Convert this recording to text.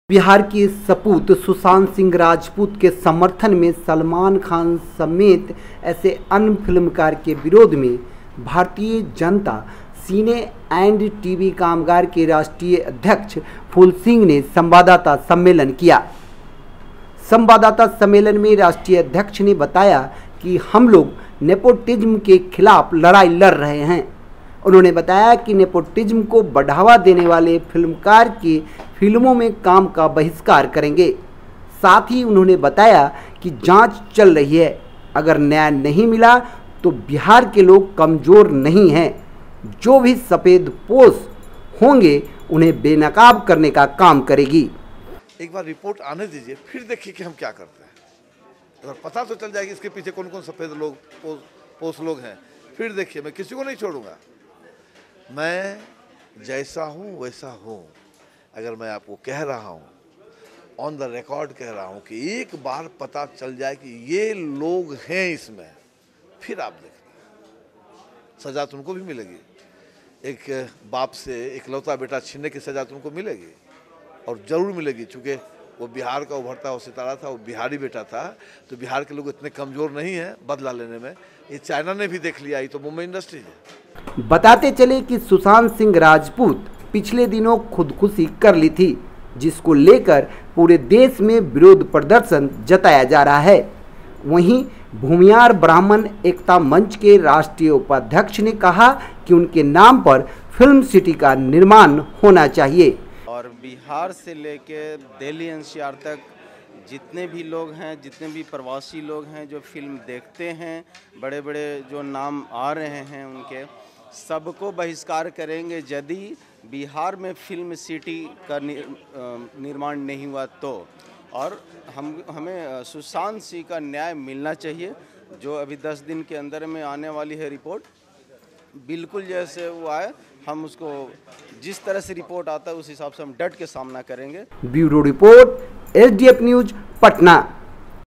बिहार के सपूत सुशांत सिंह राजपूत के समर्थन में सलमान खान समेत ऐसे अन्य फिल्मकार के विरोध में भारतीय जनता सिने एंड टीवी कामगार के राष्ट्रीय अध्यक्ष फूल सिंह ने संवाददाता सम्मेलन किया। संवाददाता सम्मेलन में राष्ट्रीय अध्यक्ष ने बताया कि हम लोग नेपोटिज्म के खिलाफ लड़ाई लड़ रहे हैं। उन्होंने बताया कि नेपोटिज्म को बढ़ावा देने वाले फिल्मकार की फिल्मों में काम का बहिष्कार करेंगे। साथ ही उन्होंने बताया कि जांच चल रही है, अगर न्याय नहीं मिला तो बिहार के लोग कमज़ोर नहीं हैं, जो भी सफ़ेद पोश होंगे उन्हें बेनकाब करने का काम करेगी। एक बार रिपोर्ट आने दीजिए, फिर देखिए कि हम क्या करते हैं। अगर पता तो चल जाएगी इसके पीछे कौन कौन सफ़ेद लोग पोस्ट लोग हैं, फिर देखिए। मैं किसी को नहीं छोड़ूंगा। मैं जैसा हूँ वैसा हूँ। अगर मैं आपको कह रहा हूँ, ऑन द रिकॉर्ड कह रहा हूँ कि एक बार पता चल जाए कि ये लोग हैं इसमें, फिर आप देखिए सज़ा तुमको भी मिलेगी। एक बाप से इकलौता बेटा छीनने की सज़ा तुमको मिलेगी, और ज़रूर मिलेगी। चूँकि वो बिहार का उभरता हुआ सितारा था, वो बिहारी बेटा था, तो बिहार के लोग इतने कमज़ोर नहीं हैं बदला लेने में। ये चाइना ने भी देख लिया, ये तो मुंबई इंडस्ट्री है। बताते चले कि सुशांत सिंह राजपूत पिछले दिनों खुदकुशी कर ली थी, जिसको लेकर पूरे देश में विरोध प्रदर्शन जताया जा रहा है। वहीं भूमियार ब्राह्मण एकता मंच के राष्ट्रीय उपाध्यक्ष ने कहा कि उनके नाम पर फिल्म सिटी का निर्माण होना चाहिए। और बिहार से लेके दिल्ली एनसीआर तक जितने भी लोग हैं, जितने भी प्रवासी लोग हैं जो फिल्म देखते हैं, बड़े बड़े जो नाम आ रहे हैं उनके सबको बहिष्कार करेंगे यदि बिहार में फिल्म सिटी का निर्माण नहीं हुआ तो। और हमें सुशांत सिंह का न्याय मिलना चाहिए, जो अभी 10 दिन के अंदर में आने वाली है रिपोर्ट। बिल्कुल जैसे वो आए, हम उसको जिस तरह से रिपोर्ट आता है उस हिसाब से हम डट के सामना करेंगे। Bureau report, SDF news, Patna.